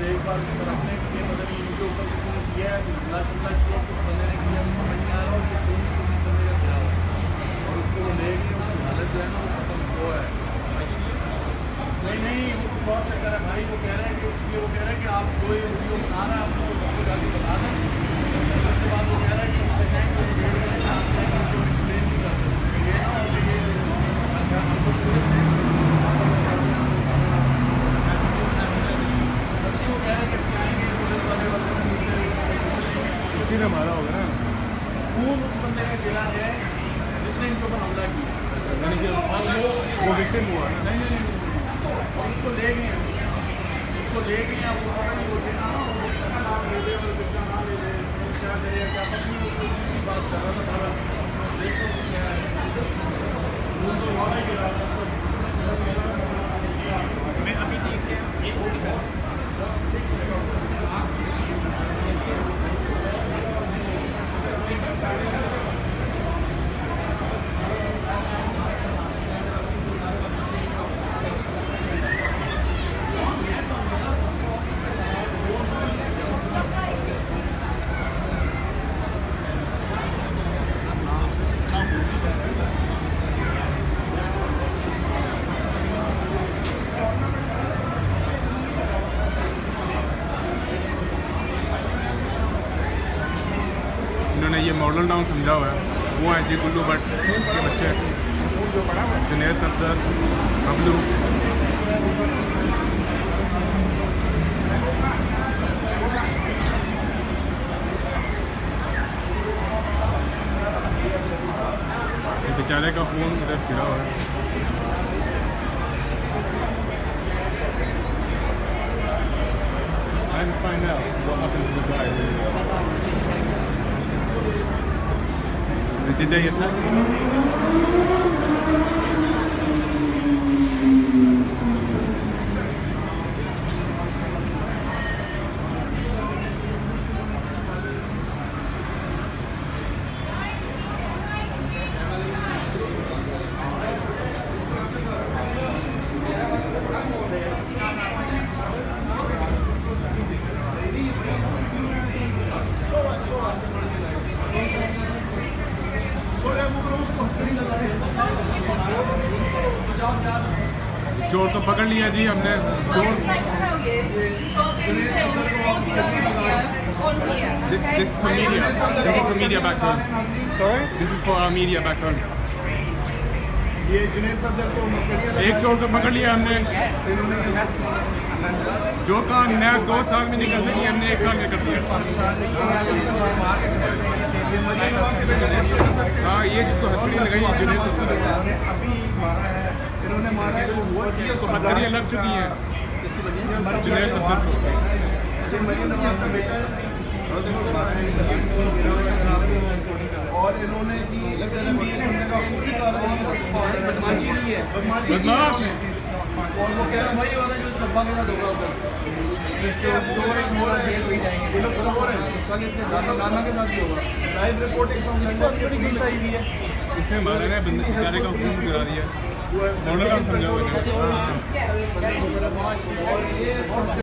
देखभाल रखने के लिए मतलब इनके ऊपर किसी ने किया है, हमला चमला किया, कुछ बंदे ने किया, समझ नहीं आ रहा और ये खून किसी बंदे का गिरा हुआ और उसको वो ले गए, उसकी हालत जो है ना वो खत्म वो है। नहीं वो कुछ और चक्कर है भाई, वो कह रहे हैं कि इसलिए वो कह रहे हैं कि आप कोई वीडियो बना रहे हैं, आप लोग सबको जाके बता दें। उसके बाद वो कह रहा है कि उनसे कहें कि एक्सप्लेन नहीं कर सकते ये ना हो कि ये अच्छा हमको पूरे किसी ने मारा होगा ना, खून उस बंदे का गिरा है जिसने इनके ऊपर हमला किया, यानी कि वो विक्टिम हुआ ना। नहीं और उसको ले गए, उसको ले गए आप वो पता नहीं होते ना उसका नाम ले दे और किसका नाम ले दे क्या करेगा क्या पता नहीं, वो की बात कर रहा था सारा देखो क्या है खून तो वहाँ ही गिरा मैं अभी देख के ये इन्होंने ये मॉडल टाउन समझा हुआ है, वो हैं जी गुल्लू भट्ट के बच्चे, जुनैद सफदर, बबलू। बेचारे का खून इधर गिरा हुआ है। I'll find out what happened to the guy. Did they attack him? चोर तो पकड़ लिया जी हमने। चोर This is for media. This is for media background. Sorry? This is for our media background. ये जुनैद सफदर को एक चोर तो पकड़ लिया हमने, जो काम नया 2 साल में नहीं कर सकी हमने 1 साल में कर दिया। हाँ ये जिसको हथकड़ी लगाई जुनैद सफदर अभी मारा है, इन्होंने मारा है उसको हथकड़ियाँ लग चुकी हैं जुनैद सफदर को। और इन्होंने जी बदमाश और वो कह वही होता है जो डब्बा के साथ होगा कल इसके नाना के साथ भी होगा। लाइव रिपोर्टिंग सही हुई है, इसने मारा है बंदे बेचारे का खून गिरा दिया। मॉडल का समझा हुआ है।